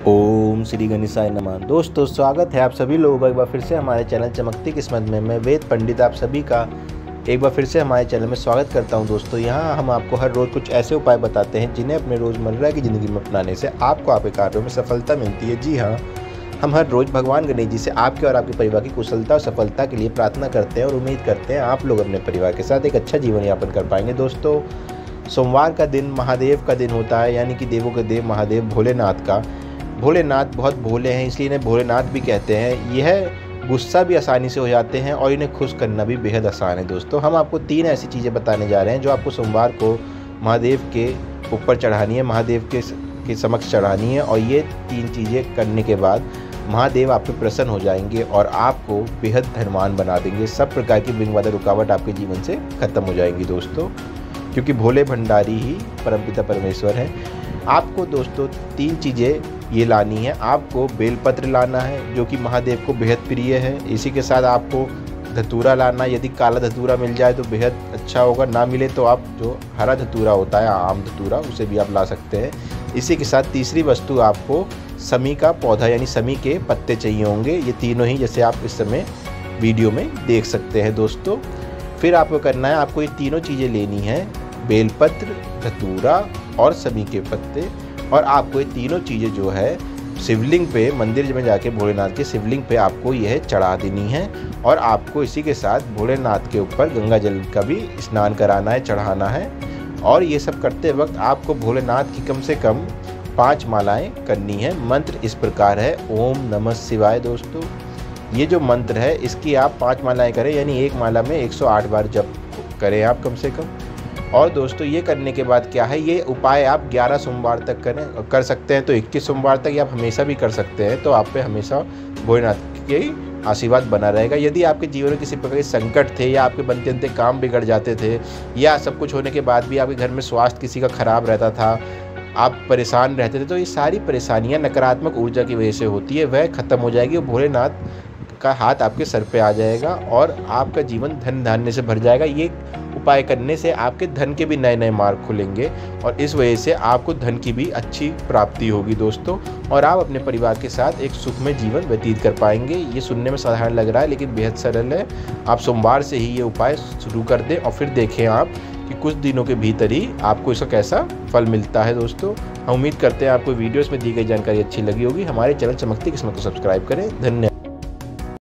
ओम श्री गणेशाय नमः। दोस्तों स्वागत है आप सभी लोगों का एक बार फिर से हमारे चैनल चमकती किस्मत में। मैं वेद पंडित आप सभी का एक बार फिर से हमारे चैनल में स्वागत करता हूं। दोस्तों यहाँ हम आपको हर रोज़ कुछ ऐसे उपाय बताते हैं जिन्हें अपने रोज़मर्रा की ज़िंदगी में अपनाने से आपको आपके कार्यों में सफलता मिलती है। जी हाँ, हम हर रोज़ भगवान गणेश जी से आपके और आपके परिवार की कुशलता और सफलता के लिए प्रार्थना करते हैं और उम्मीद करते हैं आप लोग अपने परिवार के साथ एक अच्छा जीवन यापन कर पाएंगे। दोस्तों सोमवार का दिन महादेव का दिन होता है, यानी कि देवों के देव महादेव भोलेनाथ का। भोलेनाथ बहुत भोले हैं, इसलिए इन्हें भोलेनाथ भी कहते हैं। यह गुस्सा भी आसानी से हो जाते हैं और इन्हें खुश करना भी बेहद आसान है। दोस्तों हम आपको 3 ऐसी चीज़ें बताने जा रहे हैं जो आपको सोमवार को महादेव के ऊपर चढ़ानी है, महादेव के समक्ष चढ़ानी है। और ये 3 चीज़ें करने के बाद महादेव आप पे प्रसन्न हो जाएंगे और आपको बेहद धनवान बना देंगे। सब प्रकार की विघ्न बाधा रुकावट आपके जीवन से खत्म हो जाएंगी दोस्तों, क्योंकि भोले भंडारी ही परमपिता परमेश्वर है। आपको दोस्तों 3 चीज़ें ये लानी है। आपको बेलपत्र लाना है जो कि महादेव को बेहद प्रिय है। इसी के साथ आपको धतूरा लाना, यदि काला धतूरा मिल जाए तो बेहद अच्छा होगा, ना मिले तो आप जो हरा धतूरा होता है आम धतूरा उसे भी आप ला सकते हैं। इसी के साथ तीसरी वस्तु आपको समी का पौधा यानी समी के पत्ते चाहिए होंगे। ये तीनों ही जैसे आप इस समय वीडियो में देख सकते हैं दोस्तों। फिर आपको करना है, आपको ये तीनों चीज़ें लेनी है, बेलपत्र, धतूरा और समी के पत्ते। और आपको ये तीनों चीज़ें जो है शिवलिंग पे, मंदिर में जाके भोलेनाथ के शिवलिंग पे आपको यह चढ़ा देनी है। और आपको इसी के साथ भोलेनाथ के ऊपर गंगा जल का भी स्नान कराना है, चढ़ाना है। और ये सब करते वक्त आपको भोलेनाथ की कम से कम 5 मालाएं करनी है। मंत्र इस प्रकार है, ओम नमः शिवाय। दोस्तों ये जो मंत्र है इसकी आप 5 मालाएं करें, यानी एक माला में 108 बार जप करें आप कम से कम। और दोस्तों ये करने के बाद क्या है, ये उपाय आप 11 सोमवार तक कर सकते हैं, तो 21 सोमवार तक या आप हमेशा भी कर सकते हैं। तो आप पे हमेशा भोलेनाथ के आशीर्वाद बना रहेगा। यदि आपके जीवन में किसी प्रकार के संकट थे या आपके बनते बनते काम बिगड़ जाते थे या सब कुछ होने के बाद भी आपके घर में स्वास्थ्य किसी का खराब रहता था, आप परेशान रहते थे, तो ये सारी परेशानियां नकारात्मक ऊर्जा की वजह से होती है, वह खत्म हो जाएगी। भोलेनाथ का हाथ आपके सर पे आ जाएगा और आपका जीवन धन धान्य से भर जाएगा। ये उपाय करने से आपके धन के भी नए नए मार्ग खुलेंगे और इस वजह से आपको धन की भी अच्छी प्राप्ति होगी दोस्तों। और आप अपने परिवार के साथ एक सुखमय जीवन व्यतीत कर पाएंगे। ये सुनने में साधारण लग रहा है लेकिन बेहद सरल है। आप सोमवार से ही ये उपाय शुरू कर दें और फिर देखें आप कि कुछ दिनों के भीतर ही आपको इसका कैसा फल मिलता है। दोस्तों हम उम्मीद करते हैं आपको वीडियोस में दी गई जानकारी अच्छी लगी होगी। हमारे चैनल चमकती किस्मत को सब्सक्राइब करें। धन्यवाद।